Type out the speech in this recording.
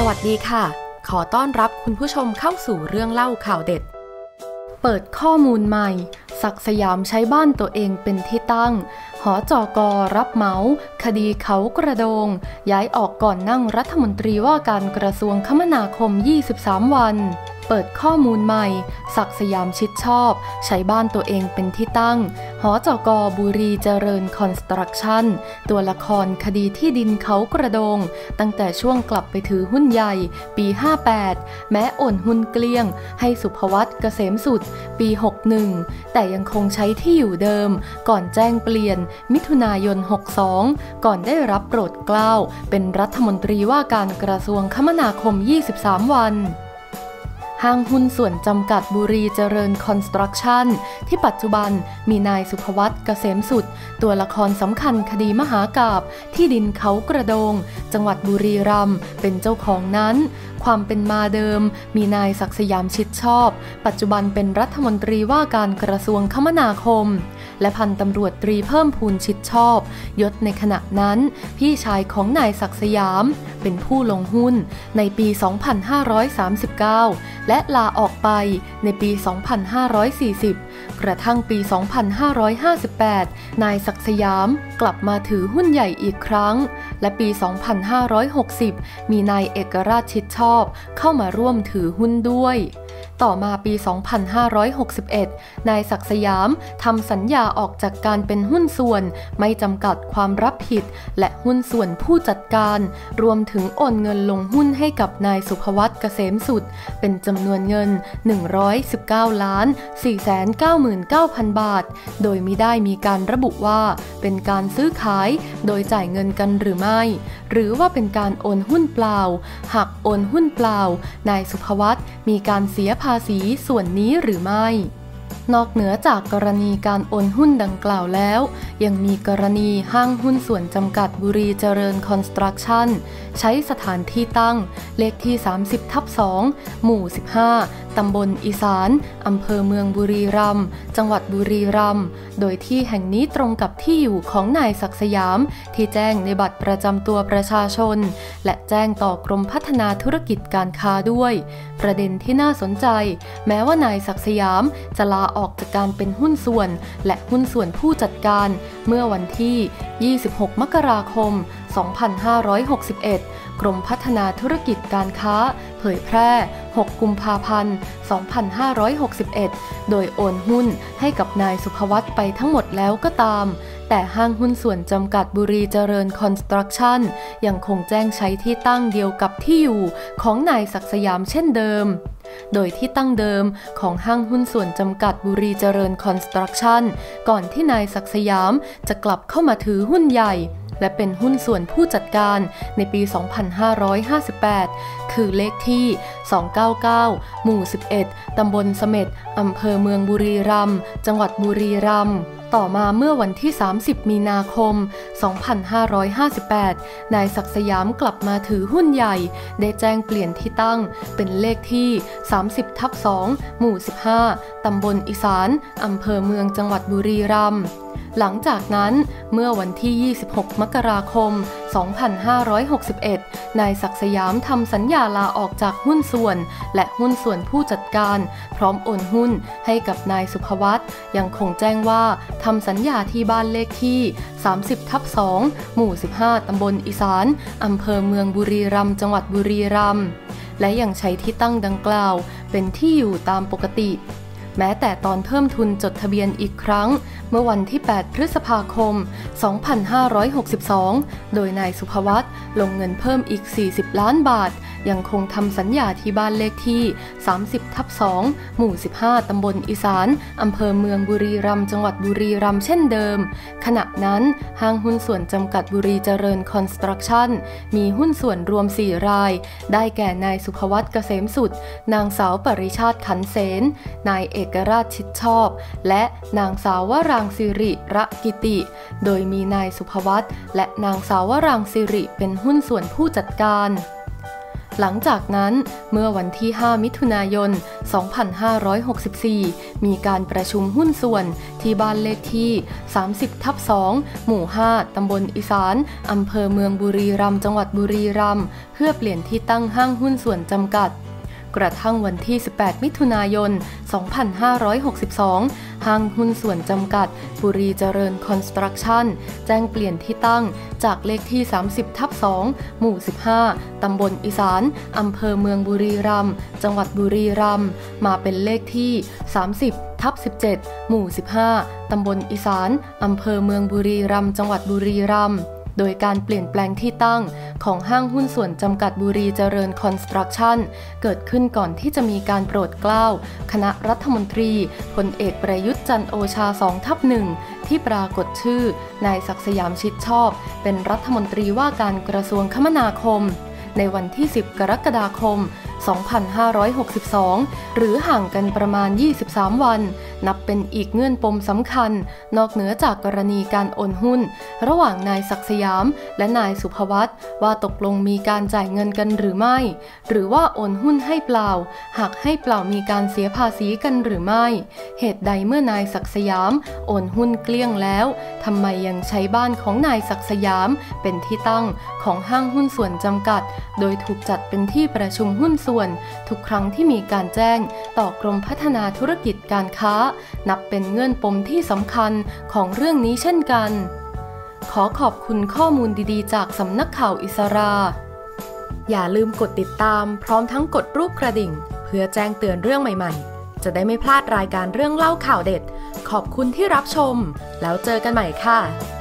วัสดีค่ะขอต้อนรับคุณผู้ชมเข้าสู่เรื่องเล่าข่าวเด็ดเปิดข้อมูลใหม่ศักดิ์สยามใช้บ้านตัวเองเป็นที่ตั้งหจก.รับเหมาคดีเขากระโดงย้ายออกก่อนนั่งรัฐมนตรีว่าการกระทรวงคมนาคม23วันเปิดข้อมูลใหม่ศักดิ์สยามชิดชอบใช้บ้านตัวเองเป็นที่ตั้งหจก.บุรีเจริญคอนสตรักชั่นตัวละครคดีที่ดินเขากระโดงตั้งแต่ช่วงกลับไปถือหุ้นใหญ่ปี58แม้โอนหุ้นเกลี้ยงให้สุภวัฒน์เกษมสุดปี61แต่ยังคงใช้ที่อยู่เดิมก่อนแจ้งเปลี่ยนมิถุนายน62ก่อนได้รับโปรดเกล้าเป็นรัฐมนตรีว่าการกระทรวงคมนาคม23วันห้างหุ้นส่วนจำกัดบุรีเจริญคอนสตรักชั่นที่ปัจจุบันมีนายสุภวัฒน์เกษมสุดตัวละครสำคัญคดีมหากาพย์ที่ดินเขากระโดงจังหวัดบุรีรัมย์เป็นเจ้าของนั้นความเป็นมาเดิมมีนายศักดิ์สยามชิดชอบปัจจุบันเป็นรัฐมนตรีว่าการกระทรวงคมนาคมและพันตำรวจตรีเพิ่มพูนชิดชอบยศในขณะนั้นพี่ชายของนายศักดิ์สยามเป็นผู้ลงหุ้นในปี 2539 และลาออกไปในปี 2540 กระทั่งปี 2558 นายศักดิ์สยามกลับมาถือหุ้นใหญ่อีกครั้งและปี 2560 มีนายเอกราชชิดชอบเข้ามาร่วมถือหุ้นด้วยต่อมาปี 2561 นายศักดิ์สยามทำสัญญาออกจากการเป็นหุ้นส่วนไม่จำกัดความรับผิดและหุ้นส่วนผู้จัดการรวมถึงโอนเงินลงหุ้นให้กับนายสุภวัฒน์เกษมสุดเป็นจำนวนเงิน 119,499,000 บาทโดยมิได้มีการระบุว่าเป็นการซื้อขายโดยจ่ายเงินกันหรือไม่หรือว่าเป็นการโอนหุ้นเปล่าหากโอนหุ้นเปล่านายสุภวัฒน์มีการเสียภาษีส่วนนี้หรือไม่นอกเหนือจากกรณีการโอนหุ้นดังกล่าวแล้วยังมีกรณีห้างหุ้นส่วนจำกัดบุรีเจริญคอนสตรักชั่นใช้สถานที่ตั้งเลขที่ 30/2 หมู่ 15 ตำบลอีสานอำเภอเมืองบุรีรัมย์จังหวัดบุรีรัมย์โดยที่แห่งนี้ตรงกับที่อยู่ของนายศักดิ์สยามที่แจ้งในบัตรประจำตัวประชาชนและแจ้งต่อกรมพัฒนาธุรกิจการค้าด้วยประเด็นที่น่าสนใจแม้ว่านายศักดิ์สยามจะลาออกจากการเป็นหุ้นส่วนและหุ้นส่วนผู้จัดการเมื่อวันที่ 26 มกราคม 2561 กรมพัฒนาธุรกิจการค้าเผยแพร่ 6 กุมภาพันธ์ 2561 โดยโอนหุ้นให้กับนายสุภวัฒน์ไปทั้งหมดแล้วก็ตามแต่ห้างหุ้นส่วนจำกัดบุรีเจริญคอนสตรักชั่นยังคงแจ้งใช้ที่ตั้งเดียวกับที่อยู่ของนายศักดิ์สยามเช่นเดิมโดยที่ตั้งเดิมของห้างหุ้นส่วนจำกัดบุรีเจริญคอนสตรักชั่นก่อนที่นายศักดิ์สยามจะกลับเข้ามาถือหุ้นใหญ่และเป็นหุ้นส่วนผู้จัดการในปี 2558 คือเลขที่ 299 หมู่ 11 ตำบลเสม็ดอำเภอเมืองบุรีรัมย์จังหวัดบุรีรัมย์ต่อมาเมื่อวันที่ 30 มีนาคม 2558 นายศักดิ์สยามกลับมาถือหุ้นใหญ่ได้แจ้งเปลี่ยนที่ตั้งเป็นเลขที่ 30/2 หมู่ 15 ตำบลอีสานอำเภอเมืองจังหวัดบุรีรัมย์หลังจากนั้นเมื่อวันที่ 26 มกราคม 2561 นายศักดิ์สยามทำสัญญาลาออกจากหุ้นส่วนและหุ้นส่วนผู้จัดการพร้อมโอนหุ้นให้กับนายสุภวัฒน์ยังคงแจ้งว่าทำสัญญาที่บ้านเลขที่ 30/2 หมู่ 15 ตำบลอีสานอำเภอเมืองบุรีรัมย์จังหวัดบุรีรัมย์และยังใช้ที่ตั้งดังกล่าวเป็นที่อยู่ตามปกติแม้แต่ตอนเพิ่มทุนจดทะเบียนอีกครั้งเมื่อวันที่ 8 พฤษภาคม 2562 โดยนายสุภวัฒน์ลงเงินเพิ่มอีก 40 ล้านบาทยังคงทำสัญญาที่บ้านเลขที่ 30/2 หมู่ 15 ตำบลอีสานอำเภอเมืองบุรีรัมย์จังหวัดบุรีรัมย์เช่นเดิมขณะนั้นห้างหุ้นส่วนจำกัดบุรีเจริญคอนสตรักชั่นมีหุ้นส่วนรวม 4 รายได้แก่นายสุภวัฒน์เกษมสุดนางสาวปริชาติขันเสนนายเอกราชชิดชอบและนางสาววรางศิริระกิติโดยมีนายสุภวัฒน์และนางสาววรางศิริเป็นหุ้นส่วนผู้จัดการหลังจากนั้นเมื่อวันที่ 5 มิถุนายน 2564 มีการประชุมหุ้นส่วนที่บ้านเลขที่ 30/2 หมู่ 5 ตำบลอีสานอำเภอเมืองบุรีรัมย์จังหวัดบุรีรัมย์เพื่อเปลี่ยนที่ตั้งห้างหุ้นส่วนจำกัดกระทั่งวันที่ 18 มิถุนายน 2562 ห้างหุ้นส่วนจำกัดบุรีเจริญคอนสตรักชั่นแจ้งเปลี่ยนที่ตั้งจากเลขที่ 30/2 หมู่ 15 ตำบลอีสานอำเภอเมืองบุรีรัมย์จังหวัดบุรีรัมย์มาเป็นเลขที่ 30/17 หมู่ 15 ตำบลอีสานอำเภอเมืองบุรีรัมย์จังหวัดบุรีรัมย์โดยการเปลี่ยนแปลงที่ตั้งของห้างหุ้นส่วนจำกัดบุรีเจริญคอนสตรักชั่นเกิดขึ้นก่อนที่จะมีการโปรดเกล้าคณะรัฐมนตรีพลเอกประยุทธ์จันทร์โอชา 2/1 ที่ปรากฏชื่อนายศักดิ์สยามชิดชอบเป็นรัฐมนตรีว่าการกระทรวงคมนาคมในวันที่ 10 กรกฎาคม 2562 หรือห่างกันประมาณ 23 วันนับเป็นอีกเงื่อนปมสำคัญนอกเหนือจากกรณีการโอนหุ้นระหว่างนายศักดิ์สยามและนายสุภวัฒน์ว่าตกลงมีการจ่ายเงินกันหรือไม่หรือว่าโอนหุ้นให้เปล่าหากให้เปล่ามีการเสียภาษีกันหรือไม่เหตุใดเมื่อนายศักดิ์สยามโอนหุ้นเกลี้ยงแล้วทำไมยังใช้บ้านของนายศักดิ์สยามเป็นที่ตั้งของห้างหุ้นส่วนจำกัดโดยถูกจัดเป็นที่ประชุมหุ้นส่วนทุกครั้งที่มีการแจ้งต่อกรมพัฒนาธุรกิจการค้านับเป็นเงื่อนปมที่สำคัญของเรื่องนี้เช่นกันขอขอบคุณข้อมูลดีๆจากสำนักข่าวอิสราอย่าลืมกดติดตามพร้อมทั้งกดรูปกระดิ่งเพื่อแจ้งเตือนเรื่องใหม่ๆจะได้ไม่พลาดรายการเรื่องเล่าข่าวเด็ดขอบคุณที่รับชมแล้วเจอกันใหม่ค่ะ